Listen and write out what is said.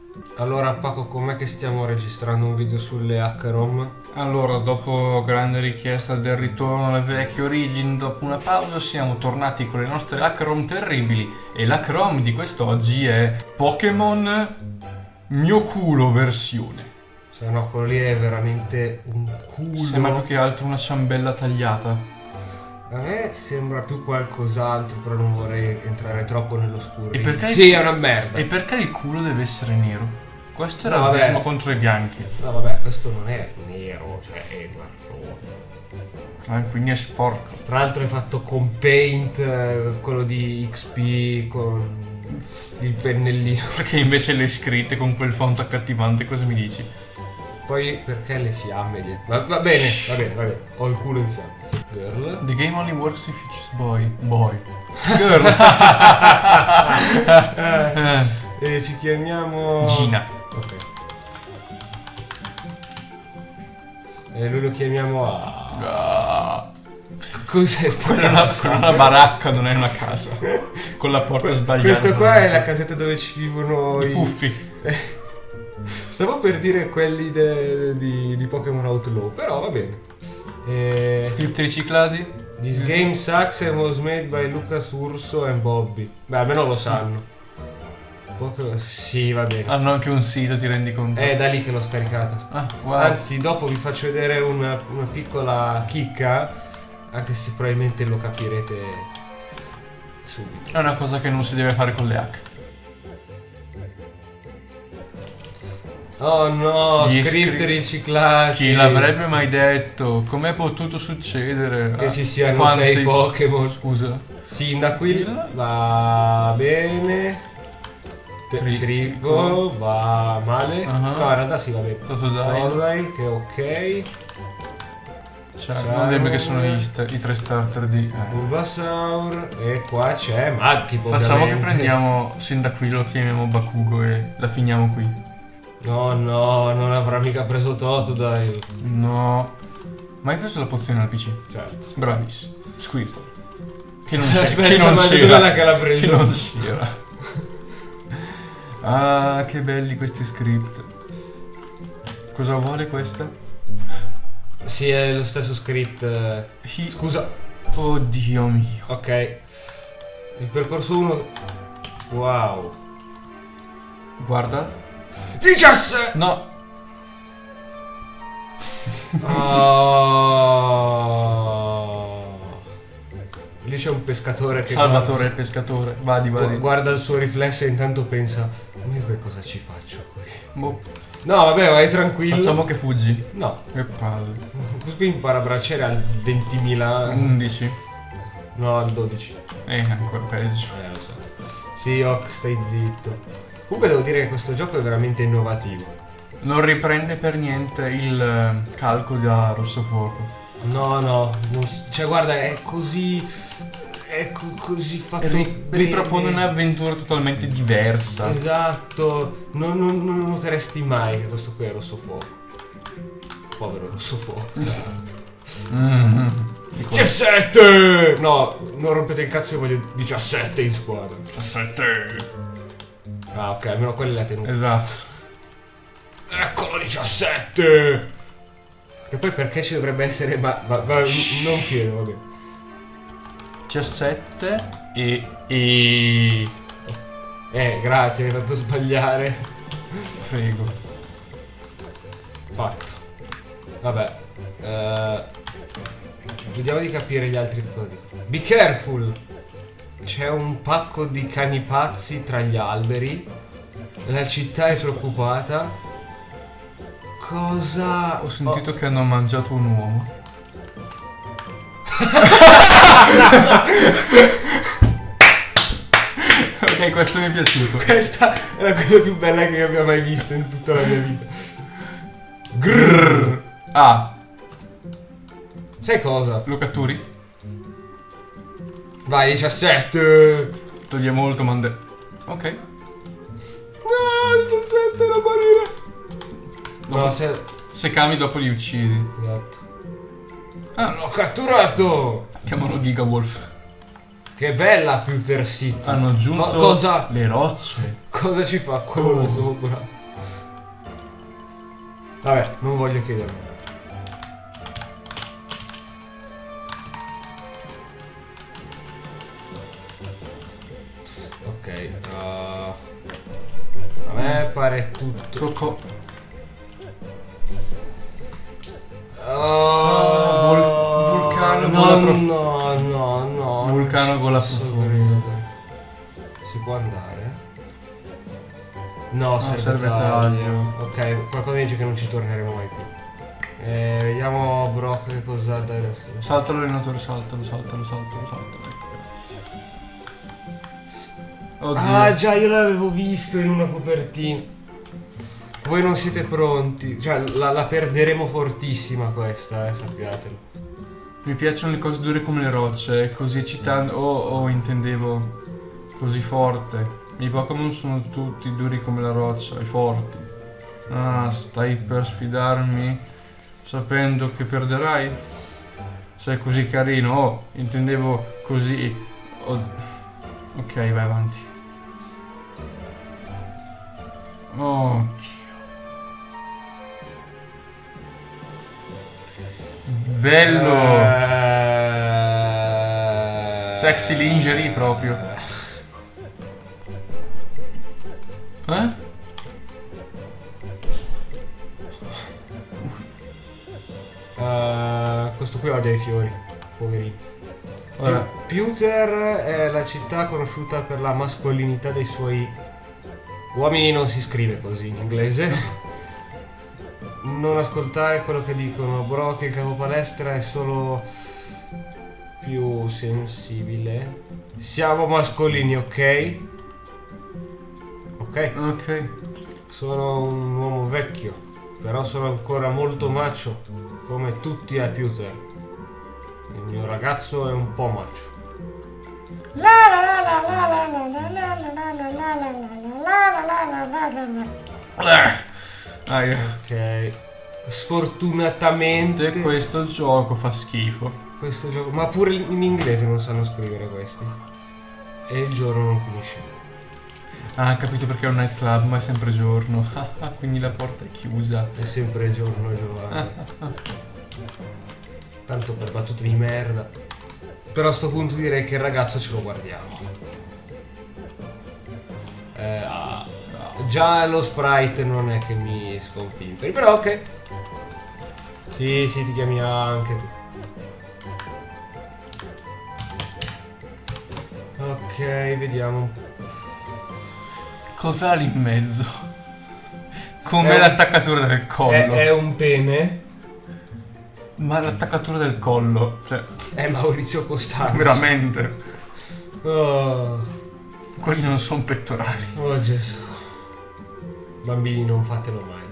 Allora Paco, com'è che stiamo registrando un video sulle hack-ROM? Allora, dopo grande richiesta del ritorno alle vecchie origini, dopo una pausa siamo tornati con le nostre hack-ROM terribili e l'hack-ROM di quest'oggi è Pokémon Mio culo versione. Se no, quello lì è veramente un culo. Sembra più che altro una ciambella tagliata. A me sembra più qualcos'altro, però non vorrei entrare troppo nell'oscuro. E perché? Sì, è una merda. E perché il culo deve essere nero? Questo è No, razzismo vabbè. contro i bianchi. No, vabbè, questo non è nero, cioè è marrone. Quindi è sporco. Tra l'altro è fatto con Paint, quello di XP, con il pennellino. Perché invece le scritte con quel font accattivante, cosa mi dici? Poi perché le fiamme dietro? Va bene, va bene, va bene. Ho il culo in fiamme. Girl. The game only works if you choose boy. Girl. E ci chiamiamo... Gina. Ok. E lui lo chiamiamo a... Ah. Cos'è sta Quella è una baracca, non è una casa. Con la porta sbagliata. Questa qua è la casetta dove ci vivono I puffi. Stavo per dire quelli di Pokémon Outlaw, però va bene. Script riciclati? This game sucks and was made by Lucas Urso and Bobby. Beh, almeno lo sanno. Sì, va bene. Hanno anche un sito, ti rendi conto? È da lì che l'ho scaricata. Ah, wow. Anzi, dopo vi faccio vedere una piccola chicca, anche se probabilmente lo capirete subito. È una cosa che non si deve fare con le hack. Oh no, Gli script riciclati. Chi l'avrebbe mai detto? Com'è potuto succedere? Che ci siano Quanti 6 Pokémon. Scusa. Sindacuil va bene. Trico va male. No, in realtà sì, va bene. Totodile. Che ok. Cioè, non dirmi che sono i tre starter di... Bulbasaur. E qua c'è Mudkip. Facciamo che ovviamente. prendiamo Sindacuil, lo chiamiamo Bakugo e la finiamo qui. No, non avrà mica preso Totodile. No. Ma hai preso la pozione al PC? Certo. Bravissimo. Squirtle. Che non c'era. Aspetta, Che non ma c'era. dov'è che l'ha preso? Che non c'era. Ah, che belli questi script. Cosa vuole questa? Sì, è lo stesso script. Scusa. Oddio mio. Ok. Il percorso 1. Wow. Guarda. 17! No. Oh. Lì c'è un pescatore che Salvatore il pescatore. Vadi. guarda il suo riflesso e intanto pensa: ma io che cosa ci faccio qui? Boh. No, vabbè, vai tranquillo. Facciamo che fuggi. No. Che palle. Qui impara a bracciare al 20.000. 11. No, al 12. Ancora peggio. Lo so. Sì, Ock, stai zitto. Comunque devo dire che questo gioco è veramente innovativo. Non riprende per niente il calco da Rossofuoco. No, cioè guarda, è così... così fatto Ripropone bene. un'avventura totalmente diversa. Esatto, non lo noteresti mai che questo qui è Rossofuoco. Povero Rossofuoco. 17! No, non rompete il cazzo, io voglio 17 in squadra. 17. Ah, ok, almeno quella l'ha tenuta. Esatto. Eccolo 17! E poi perché ci dovrebbe essere... Ma non chiedo, vabbè. 17 e... Grazie, mi hai fatto sbagliare. Prego. Fatto. Vabbè. Vediamo di capire gli altri codi. Be careful! C'è un pacco di cani pazzi tra gli alberi. La città è preoccupata. Cosa... Ho sentito che hanno mangiato un uomo. Ok, questo mi è piaciuto. Questa è la cosa più bella che abbia mai visto in tutta la mia vita. Grrr. Ah, Sai cosa? lo catturi? Vai, 17! Togliamo molto mande. Ok. No, il 17 da morire! No, Se cami dopo li uccidi. Esatto. Ah, L'ho catturato! chiamalo Giga Wolf. Che bella Pewter City. Hanno aggiunto Ma cosa, le rocce. cosa ci fa quello là sopra? Vabbè, non voglio chiederlo. Ok, a me pare tutto. Vulcano no, gola no, Vulcano gola posso profonda. credere. Si può andare? No, serve taglio. taglio. Ok, qualcosa dice che non ci torneremo mai più. Vediamo Brock che cosa dà adesso. Saltalo allenatore, saltalo. Ecco, grazie. Oddio. Ah già, io l'avevo visto in una copertina. Voi non siete pronti. Cioè, la perderemo fortissima questa, sappiatelo. Mi piacciono le cose dure come le rocce, così eccitante. Intendevo così forte. I Pokémon sono tutti duri come la roccia e forti. Ah, stai per sfidarmi sapendo che perderai? Sei così carino. Oh, intendevo così. Ok, vai avanti. Oh. Bello! Sexy lingerie proprio. Questo qui odia i fiori, poverino. Ora, Pewter è la città conosciuta per la mascolinità dei suoi uomini, non si scrive così in inglese. Non ascoltare quello che dicono. Brock, il capo palestra, è solo più sensibile. Siamo mascolini, ok? ok. Sono un uomo vecchio, però sono ancora molto macho, come tutti a Pewter. Il mio ragazzo è un po' macho. Ok. Sfortunatamente Questo gioco fa schifo. questo gioco, ma pure in inglese non sanno scrivere questi. E il giorno non finisce. Ah, capito perché è un nightclub, ma è sempre giorno. Quindi la porta è chiusa. È sempre giorno, Giovanni. Tanto per battute di merda. Però a sto punto direi che il ragazzo ce lo guardiamo. Già lo sprite non è che mi sconfiguri, però ok. Sì, ti chiami anche tu. Ok, vediamo. Cos'ha lì in mezzo? Com'è l'attaccatura del collo? È un pene. Ma l'attaccatura del collo, cioè, È Maurizio Costanzo. veramente. Oh, Quelli non sono pettorali. oh Gesù. Bambini, non fatelo mai.